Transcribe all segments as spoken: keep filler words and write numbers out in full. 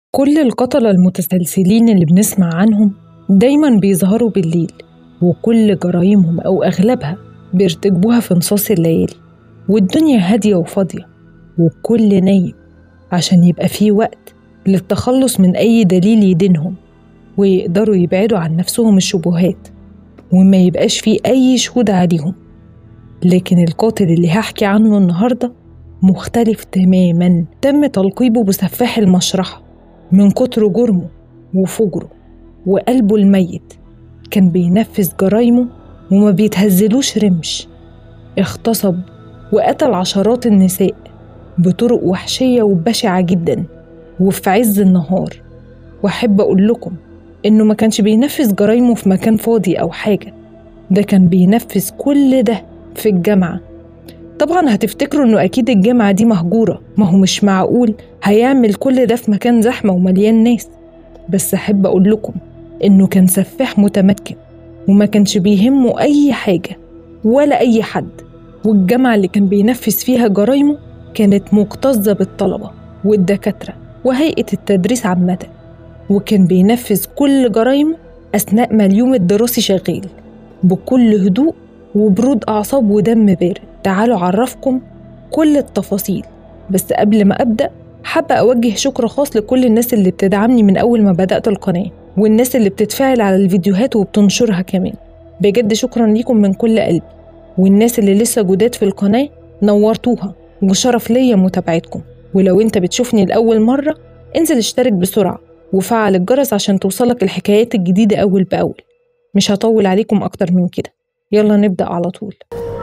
كل القتلة المتسلسلين اللي بنسمع عنهم دايماً بيظهروا بالليل، وكل جرايمهم أو أغلبها بيرتكبوها في نصاص الليالي، والدنيا هادية وفاضية والكل نايم عشان يبقى فيه وقت للتخلص من أي دليل يدينهم، ويقدروا يبعدوا عن نفسهم الشبهات وما يبقاش فيه أي شهود عليهم. لكن القاتل اللي هحكي عنه النهاردة مختلف تماماً. تم تلقيبه بسفاح المشرحة من كتر جرمه وفجره وقلبه الميت. كان بينفذ جرايمه وما بيتهزلوش رمش. اغتصب وقتل عشرات النساء بطرق وحشية وبشعة جدا وفي عز النهار. وأحب أقول لكم إنه ما كانش بينفذ جرايمه في مكان فاضي أو حاجة، ده كان بينفذ كل ده في الجامعة. طبعا هتفتكروا إنه أكيد الجامعة دي مهجورة، ما هو مش معقول هيعمل كل ده في مكان زحمة ومليان ناس. بس أحب أقول لكم إنه كان سفاح متمكن وما كانش بيهمه أي حاجة ولا أي حد. والجامعة اللي كان بينفذ فيها جرايمه كانت مكتظة بالطلبة والدكاترة وهيئة التدريس عامة، وكان بينفذ كل جرايمه أثناء ما اليوم الدراسي شغال بكل هدوء وبرود أعصاب ودم بارد. تعالوا أعرفكم كل التفاصيل، بس قبل ما أبدأ حابة أوجه شكر خاص لكل الناس اللي بتدعمني من أول ما بدأت القناة، والناس اللي بتتفاعل على الفيديوهات وبتنشرها كمان. بجد شكرا ليكم من كل قلبي. والناس اللي لسه جداد في القناة نورتوها، وشرف ليا متابعتكم. ولو انت بتشوفني لأول مرة انزل اشترك بسرعة وفعل الجرس عشان توصلك الحكايات الجديدة أول بأول. مش هطول عليكم أكتر من كده، يلا نبدأ على طول.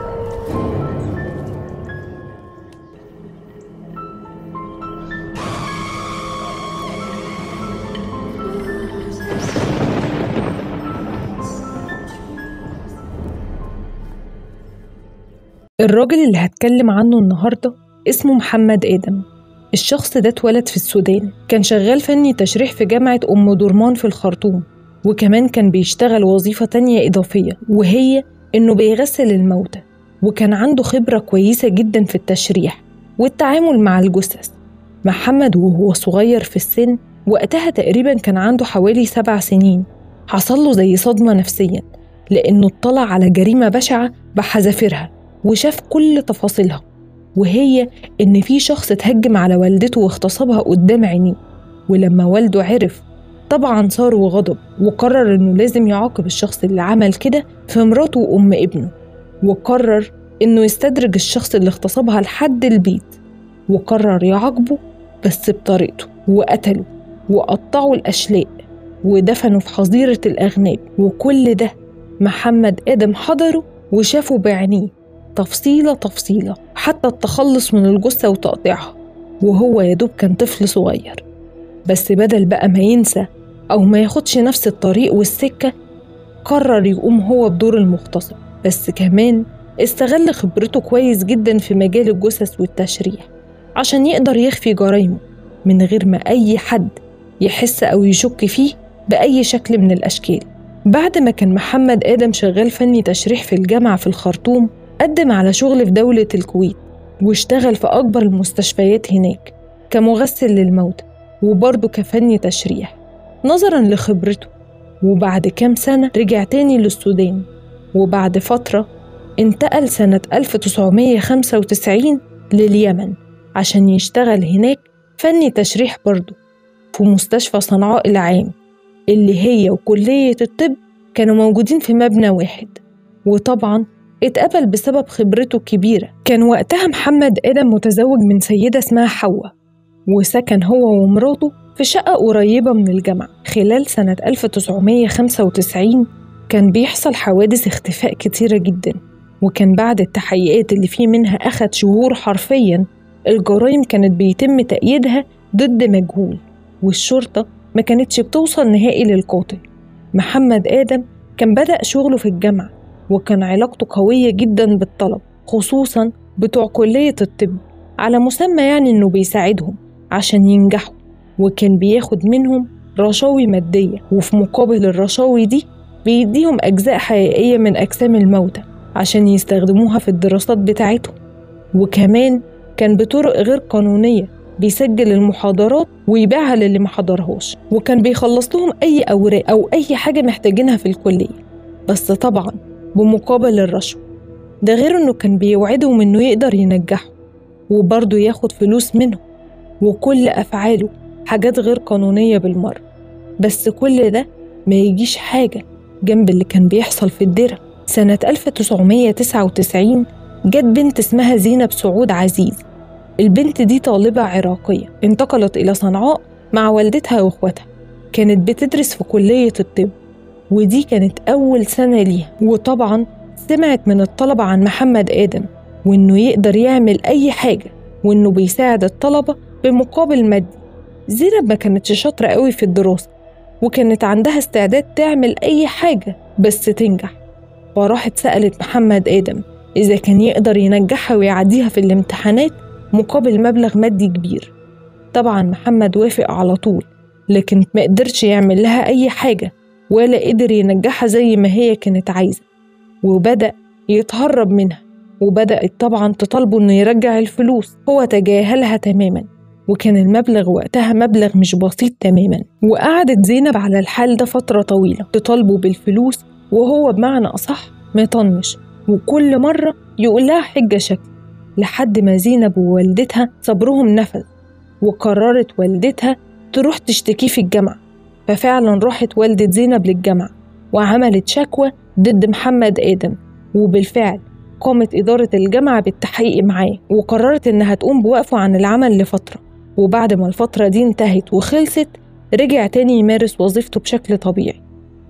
الراجل اللي هتكلم عنه النهاردة اسمه محمد آدم. الشخص ده اتولد في السودان، كان شغال فني تشريح في جامعة أم درمان في الخرطوم، وكمان كان بيشتغل وظيفة تانية إضافية وهي إنه بيغسل الموتى. وكان عنده خبرة كويسة جدا في التشريح والتعامل مع الجثث. محمد وهو صغير في السن، وقتها تقريبا كان عنده حوالي سبع سنين، حصل له زي صدمة نفسيا لأنه اطلع على جريمة بشعة بحذافيرها وشاف كل تفاصيلها، وهي إن في شخص اتهجم على والدته واغتصبها قدام عينيه. ولما والده عرف طبعا صار وغضب، وقرر إنه لازم يعاقب الشخص اللي عمل كده في مراته وأم ابنه. وقرر إنه يستدرج الشخص اللي اغتصبها لحد البيت، وقرر يعاقبه بس بطريقته، وقتله وقطعوا الأشلاء ودفنوا في حظيرة الأغنام. وكل ده محمد آدم حضره وشافه بعينيه تفصيلة تفصيلة، حتى التخلص من الجثة وتقطيعها، وهو يدوب كان طفل صغير. بس بدل بقى ما ينسى أو ما ياخدش نفس الطريق والسكة، قرر يقوم هو بدور المغتصب، بس كمان استغل خبرته كويس جدا في مجال الجثث والتشريح عشان يقدر يخفي جرايمه من غير ما أي حد يحس أو يشك فيه بأي شكل من الأشكال. بعد ما كان محمد آدم شغال فني تشريح في الجامعة في الخرطوم، قدم على شغل في دولة الكويت واشتغل في أكبر المستشفيات هناك كمغسل للموتى وبرضه كفني تشريح نظراً لخبرته. وبعد كام سنة رجع تاني للسودان، وبعد فترة انتقل سنة ألف وتسعمية وخمسة وتسعين لليمن عشان يشتغل هناك فني تشريح برضه في مستشفى صنعاء العام، اللي هي وكلية الطب كانوا موجودين في مبنى واحد. وطبعاً اتقبل بسبب خبرته الكبيرة. كان وقتها محمد آدم متزوج من سيدة اسمها حواء، وسكن هو ومراته في شقة قريبة من الجامعة. خلال سنة ألف وتسعمية وخمسة وتسعين كان بيحصل حوادث اختفاء كتيرة جدا، وكان بعد التحقيقات اللي فيه منها أخد شهور حرفيا، الجرائم كانت بيتم تأييدها ضد مجهول، والشرطة ما كانتش بتوصل نهائي للقاتل. محمد آدم كان بدأ شغله في الجامعة، وكان علاقته قوية جدا بالطلب، خصوصا بتوع كلية الطب، على مسمى يعني إنه بيساعدهم عشان ينجحوا، وكان بياخد منهم رشاوي مادية، وفي مقابل الرشاوي دي بيديهم أجزاء حقيقية من أجسام الموتى عشان يستخدموها في الدراسات بتاعتهم. وكمان كان بطرق غير قانونية بيسجل المحاضرات ويبيعها للي ما حضرهاش، وكان بيخلص لهم أي أوراق أو أي حاجة محتاجينها في الكلية، بس طبعا بمقابل الرشوة. ده غير إنه كان بيوعدهم إنه يقدر ينجحهم وبرضه ياخد فلوس منهم، وكل أفعاله حاجات غير قانونية بالمرة. بس كل ده ما يجيش حاجة جنب اللي كان بيحصل في الدرة. سنة ألف وتسعمية وتسعة وتسعين جت بنت اسمها زينب سعود عزيز. البنت دي طالبة عراقية انتقلت إلى صنعاء مع والدتها وإخواتها. كانت بتدرس في كلية الطب، ودي كانت أول سنة ليها. وطبعاً سمعت من الطلبة عن محمد آدم وإنه يقدر يعمل أي حاجة، وإنه بيساعد الطلبة بمقابل مادي. زينب ما كانتش شاطرة قوي في الدراسة، وكانت عندها استعداد تعمل أي حاجة بس تنجح. فراحت سألت محمد آدم إذا كان يقدر ينجحها ويعديها في الامتحانات مقابل مبلغ مادي كبير. طبعا محمد وافق على طول، لكن ما قدرش يعمل لها أي حاجة ولا قدر ينجحها زي ما هي كانت عايزة، وبدأ يتهرب منها. وبدأت طبعا تطالبه إنه يرجع الفلوس. هو تجاهلها تماما، وكان المبلغ وقتها مبلغ مش بسيط تماما. وقعدت زينب على الحال ده فترة طويلة تطالبه بالفلوس، وهو بمعنى أصح مطنش، وكل مرة يقول لها حجة شكل، لحد ما زينب ووالدتها صبرهم نفذ، وقررت والدتها تروح تشتكيه في الجامعة. ففعلا راحت والدة زينب للجامعة وعملت شكوى ضد محمد آدم، وبالفعل قامت إدارة الجامعة بالتحقيق معاه، وقررت إنها تقوم بوقفه عن العمل لفترة. وبعد ما الفترة دي انتهت وخلصت، رجع تاني يمارس وظيفته بشكل طبيعي،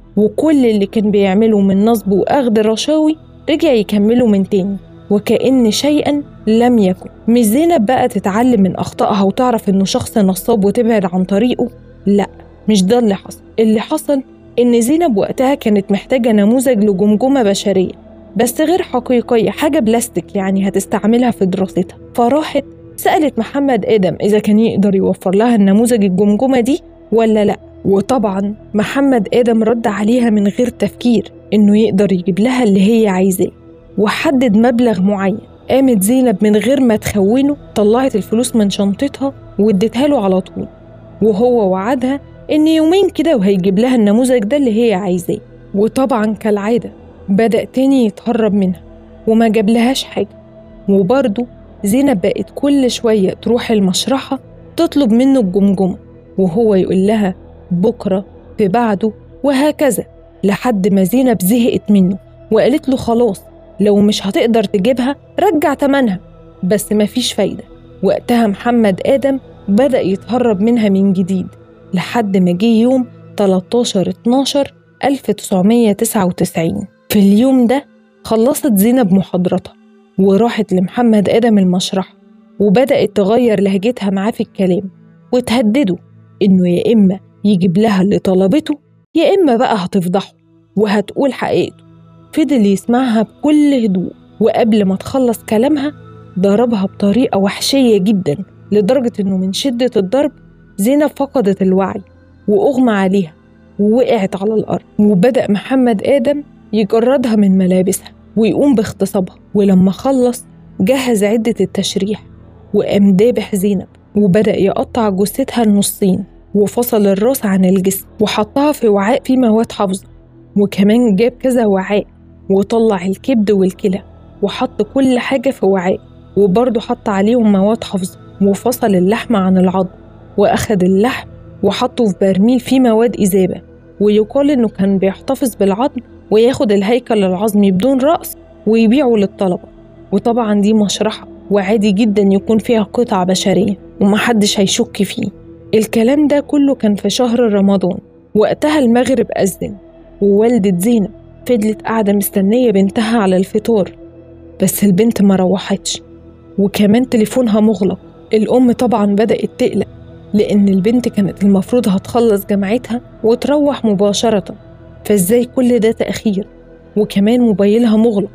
وكل اللي كان بيعمله من نصب وأخذ رشاوي رجع يكمله من تاني وكأن شيئا لم يكن. مش زينب بقى تتعلم من أخطائها وتعرف إنه شخص نصاب وتبعد عن طريقه، لا، مش ده اللي حصل. اللي حصل إن زينب وقتها كانت محتاجة نموذج لجمجمة بشرية بس غير حقيقية، حاجة بلاستيك يعني هتستعملها في دراستها. فراحت سألت محمد آدم إذا كان يقدر يوفر لها النموذج الجمجمة دي ولا لا. وطبعا محمد آدم رد عليها من غير تفكير إنه يقدر يجيب لها اللي هي عايزاه، وحدد مبلغ معين. قامت زينب من غير ما تخونه طلعت الفلوس من شنطتها وادتها له على طول، وهو وعدها إن يومين كده وهيجيب لها النموذج ده اللي هي عايزاه. وطبعا كالعادة بدأ تاني يتهرب منها وما جاب لهاش حاجة. وبرضه زينب بقت كل شوية تروح المشرحة تطلب منه الجمجمة، وهو يقول لها بكرة في بعده وهكذا، لحد ما زينب زهقت منه وقالت له خلاص لو مش هتقدر تجيبها رجع تمنها. بس مفيش فايدة. وقتها محمد آدم بدأ يتهرب منها من جديد لحد ما جه يوم تلتاشر اتناشر ألف وتسعمية وتسعة وتسعين. في اليوم ده خلصت زينب محاضرتها وراحت لمحمد آدم المشرحة، وبدأت تغير لهجتها معاه في الكلام وتهدده إنه يا إما يجيب لها اللي طلبته يا إما بقى هتفضحه وهتقول حقيقته. فضل يسمعها بكل هدوء، وقبل ما تخلص كلامها ضربها بطريقة وحشية جدا لدرجة إنه من شدة الضرب زينب فقدت الوعي وأغمى عليها ووقعت على الأرض. وبدأ محمد آدم يجردها من ملابسها ويقوم باغتصابها. ولما خلص جهز عدة التشريح وقام دابح زينب، وبدأ يقطع جثتها النصين وفصل الراس عن الجسم وحطها في وعاء فيه مواد حافظة، وكمان جاب كذا وعاء وطلع الكبد والكلى وحط كل حاجة في وعاء، وبرضه حط عليهم مواد حافظة وفصل اللحم عن العظم، وأخد اللحم وحطه في برميل فيه مواد إذابة. ويقال إنه كان بيحتفظ بالعظم وياخد الهيكل العظمي بدون رأس ويبيعه للطلبة. وطبعا دي مشرحة وعادي جدا يكون فيها قطع بشرية ومحدش هيشك فيه. الكلام ده كله كان في شهر رمضان. وقتها المغرب أذن، ووالدة زينب فضلت قاعدة مستنية بنتها على الفطار، بس البنت ما روحتش وكمان تليفونها مغلق. الأم طبعا بدأت تقلق لأن البنت كانت المفروض هتخلص جامعتها وتروح مباشرة، فازاي كل ده تأخير وكمان موبايلها مغلق.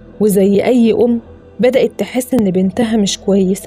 وزي أي أم بدأت تحس إن بنتها مش كويسة.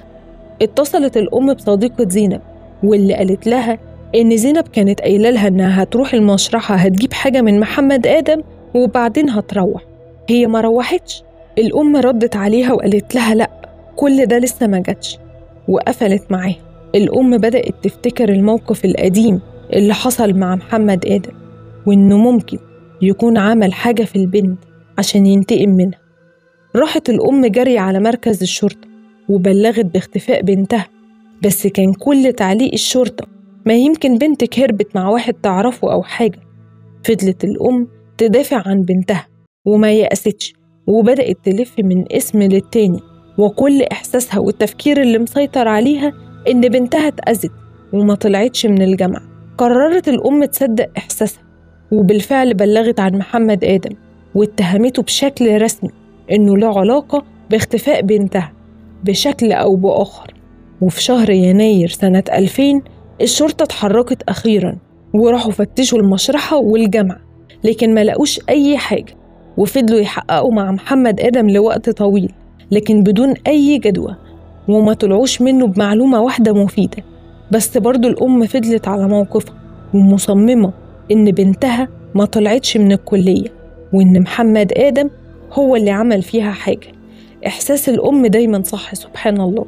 اتصلت الأم بصديقة زينب واللي قالت لها إن زينب كانت قايلة لها إنها هتروح المشرحة هتجيب حاجة من محمد آدم وبعدين هتروح. هي ما روحتش. الأم ردت عليها وقالت لها لأ، كل ده لسه ما جاتش، وقفلت معاها. الأم بدأت تفتكر الموقف القديم اللي حصل مع محمد آدم، وإنه ممكن يكون عمل حاجة في البنت عشان ينتقم منها. راحت الأم جري على مركز الشرطة وبلغت باختفاء بنتها، بس كان كل تعليق الشرطة ما يمكن بنتك هربت مع واحد تعرفه أو حاجة. فضلت الأم تدافع عن بنتها وما يأستش، وبدأت تلف من اسم للتاني، وكل إحساسها والتفكير اللي مسيطر عليها إن بنتها اتأذت وما طلعتش من الجامعة. قررت الأم تصدق إحساسها، وبالفعل بلغت عن محمد آدم واتهمته بشكل رسمي إنه له علاقة باختفاء بنتها بشكل أو بآخر. وفي شهر يناير سنة ألفين الشرطة اتحركت أخيراً وراحوا فتشوا المشرحة والجامعة، لكن ما لقوش أي حاجة، وفضلوا يحققوا مع محمد آدم لوقت طويل لكن بدون أي جدوى، وما طلعوش منه بمعلومة واحدة مفيدة. بس برضو الأم فضلت على موقفها ومصممة إن بنتها ما طلعتش من الكلية، وإن محمد آدم هو اللي عمل فيها حاجة. إحساس الأم دايما صح، سبحان الله.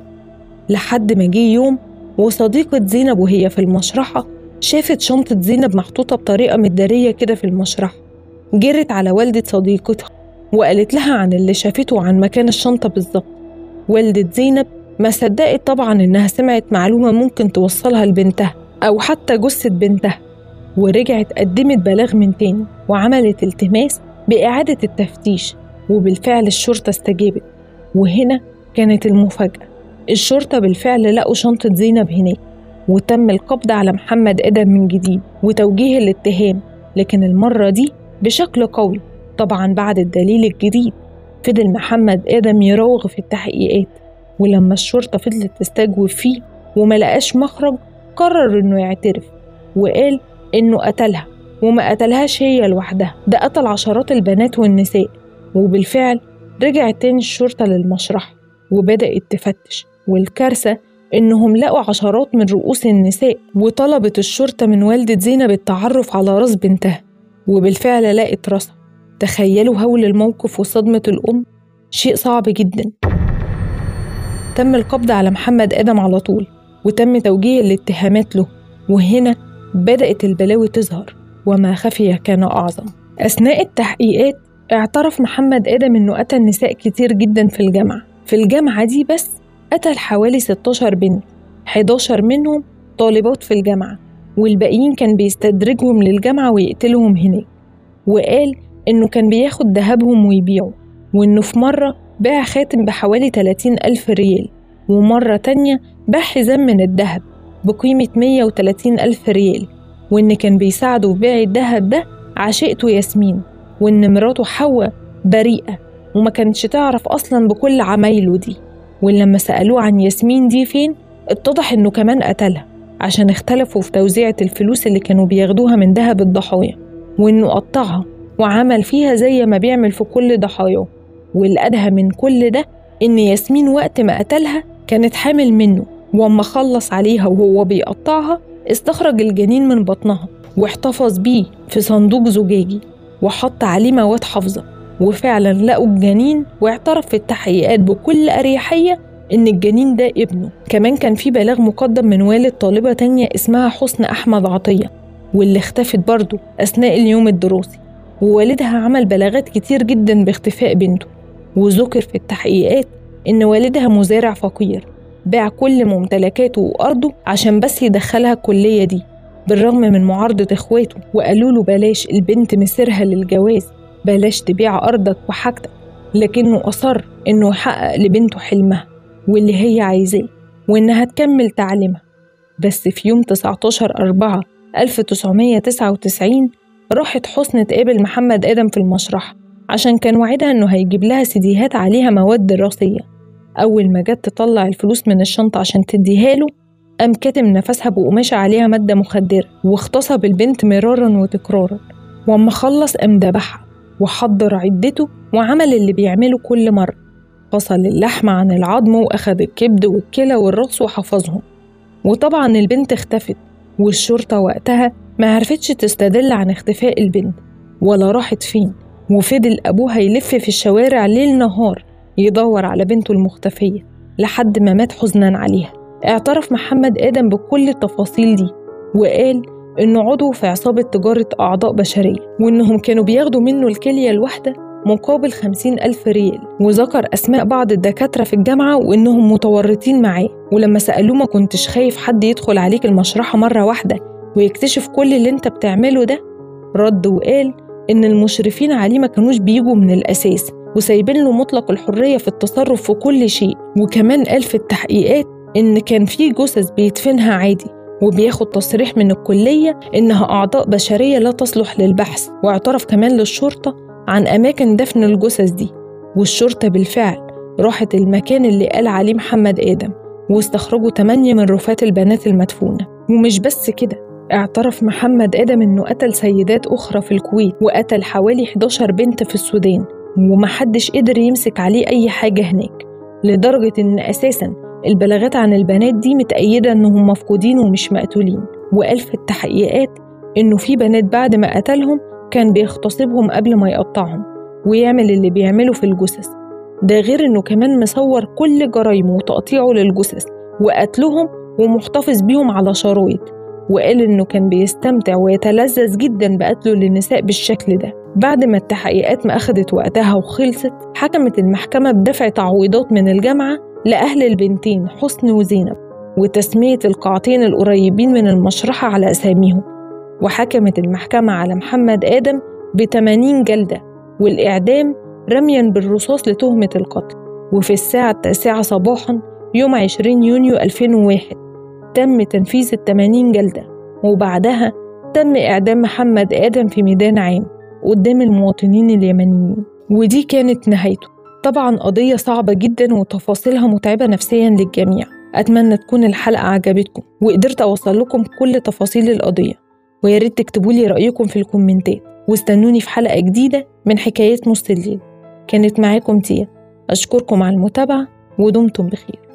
لحد ما جه يوم وصديقة زينب وهي في المشرحة شافت شنطة زينب محطوطة بطريقة مدارية كده في المشرحة. جرت على والدة صديقتها وقالت لها عن اللي شافته وعن مكان الشنطة بالظبط. والدة زينب ما صدقت طبعا إنها سمعت معلومة ممكن توصلها لبنتها أو حتى جثة بنتها، ورجعت قدمت بلاغ من تاني وعملت التماس بإعادة التفتيش، وبالفعل الشرطة استجابت. وهنا كانت المفاجأة، الشرطة بالفعل لقوا شنطة زينب هناك، وتم القبض على محمد آدم من جديد وتوجيه الاتهام، لكن المرة دي بشكل قوي طبعا بعد الدليل الجديد. فضل محمد آدم يراوغ في التحقيقات، ولما الشرطة فضلت تستجوب فيه وما لقاش مخرج قرر إنه يعترف، وقال إنه قتلها وما قتلهاش هي لوحدها، ده قتل عشرات البنات والنساء. وبالفعل رجعت تاني الشرطة للمشرحة وبدأت تفتش، والكارثة إنهم لقوا عشرات من رؤوس النساء. وطلبت الشرطة من والدة زينب التعرف على راس بنتها، وبالفعل لقت راسها. تخيلوا هول الموقف وصدمة الأم، شيء صعب جدا. تم القبض على محمد آدم على طول وتم توجيه الاتهامات له، وهنا بدأت البلاوي تظهر، وما خفي كان أعظم. أثناء التحقيقات اعترف محمد آدم إنه قتل نساء كتير جدا في الجامعة. في الجامعة دي بس قتل حوالي ستاشر بنت، حداشر منهم طالبات في الجامعة، والباقيين كان بيستدرجهم للجامعة ويقتلهم هناك. وقال إنه كان بياخد ذهبهم ويبيعه، وإنه في مرة باع خاتم بحوالي ثلاثين ألف ريال، ومرة تانية باع حزام من الذهب بقيمة مية وثلاثين ألف ريال، وإن كان بيساعده في بيع الذهب ده عشيقته ياسمين، وإن مراته حواء بريئة وما كانتش تعرف أصلاً بكل عمايله دي. ولما سألوه عن ياسمين دي فين اتضح إنه كمان قتلها عشان اختلفوا في توزيعة الفلوس اللي كانوا بياخدوها من ذهب الضحايا، وإنه قطعها وعمل فيها زي ما بيعمل في كل ضحاياه. والأدهى من كل ده إن ياسمين وقت ما قتلها كانت حامل منه، وأما خلص عليها وهو بيقطعها استخرج الجنين من بطنها واحتفظ بيه في صندوق زجاجي وحط عليه مواد حافظة، وفعلا لقوا الجنين. واعترف في التحقيقات بكل أريحية إن الجنين ده ابنه. كمان كان في بلاغ مقدم من والد طالبة تانية اسمها حسن أحمد عطية، واللي اختفت برضه أثناء اليوم الدراسي، ووالدها عمل بلاغات كتير جدا باختفاء بنته. وذكر في التحقيقات إن والدها مزارع فقير باع كل ممتلكاته وأرضه عشان بس يدخلها الكلية دي، بالرغم من معارضة إخواته، وقالوا له بلاش البنت مسيرها للجواز، بلاش تبيع أرضك وحاجتك، لكنه أصر إنه يحقق لبنته حلمها واللي هي عايزاه، وإنها تكمل تعليمها. بس في يوم تسعتاشر أربعة ألف وتسعمية وتسعة وتسعين راحت حسن تقابل محمد آدم في المشرحة عشان كان وعدها إنه هيجيب لها سيديهات عليها مواد دراسية. أول ما جت تطلع الفلوس من الشنطة عشان تديها له قام كاتم نفسها بقماشة عليها مادة مخدرة واغتصب البنت مرارا وتكرارا، وأما خلص قام دبحها وحضر عدته وعمل اللي بيعمله كل مرة، فصل اللحم عن العظم وأخذ الكبد والكلى والرأس وحفظهم. وطبعا البنت اختفت، والشرطة وقتها ما عرفتش تستدل عن اختفاء البنت ولا راحت فين، وفضل أبوها يلف في الشوارع ليل نهار يدور على بنته المختفية لحد ما مات حزنا عليها. اعترف محمد آدم بكل التفاصيل دي وقال إنه عضو في عصابة تجارة أعضاء بشرية، وإنهم كانوا بياخدوا منه الكلية الواحدة مقابل خمسين ألف ريال، وذكر أسماء بعض الدكاترة في الجامعة وإنهم متورطين معاه. ولما سألوه ما كنتش خايف حد يدخل عليك المشرحة مرة واحدة ويكتشف كل اللي انت بتعمله ده؟ رد وقال إن المشرفين عليه ما كانوش بيجوا من الأساس وسايبين له مطلق الحرية في التصرف في كل شيء. وكمان قال في التحقيقات إن كان في جثث بيدفنها عادي وبياخد تصريح من الكلية إنها أعضاء بشرية لا تصلح للبحث. واعترف كمان للشرطة عن أماكن دفن الجثث دي، والشرطة بالفعل راحت المكان اللي قال عليه محمد آدم واستخرجوا ثمانية من رفات البنات المدفونة. ومش بس كده، اعترف محمد آدم إنه قتل سيدات أخرى في الكويت وقتل حوالي إحدى عشرة بنت في السودان، ومحدش قدر يمسك عليه أي حاجة هناك، لدرجة إن أساساً البلاغات عن البنات دي متأيدة إنهم مفقودين ومش مقتولين. وقال في التحقيقات إنه في بنات بعد ما قتلهم كان بيغتصبهم قبل ما يقطعهم ويعمل اللي بيعمله في الجثث ده، غير إنه كمان مصور كل جرايمه وتقطيعه للجثث وقتلهم ومحتفظ بيهم على شرايط. وقال إنه كان بيستمتع ويتلذذ جدا بقتله للنساء بالشكل ده. بعد ما التحقيقات ما أخدت وقتها وخلصت، حكمت المحكمة بدفع تعويضات من الجامعة لأهل البنتين حسن وزينب وتسمية القاعتين القريبين من المشرحة على أساميهم. وحكمت المحكمة على محمد آدم بثمانين جلدة والإعدام رمياً بالرصاص لتهمة القتل. وفي الساعة التاسعة صباحاً يوم عشرين يونيو ألفين وواحد تم تنفيذ الثمانين جلدة، وبعدها تم إعدام محمد آدم في ميدان عام قدام المواطنين اليمنيين. ودي كانت نهايته. طبعاً قضية صعبة جداً وتفاصيلها متعبة نفسياً للجميع. أتمنى تكون الحلقة عجبتكم وقدرت أوصل لكم كل تفاصيل القضية، وياريت تكتبولي رأيكم في الكومنتات، واستنوني في حلقة جديدة من حكايات نص الليل. كانت معاكم تيا، أشكركم على المتابعة ودمتم بخير.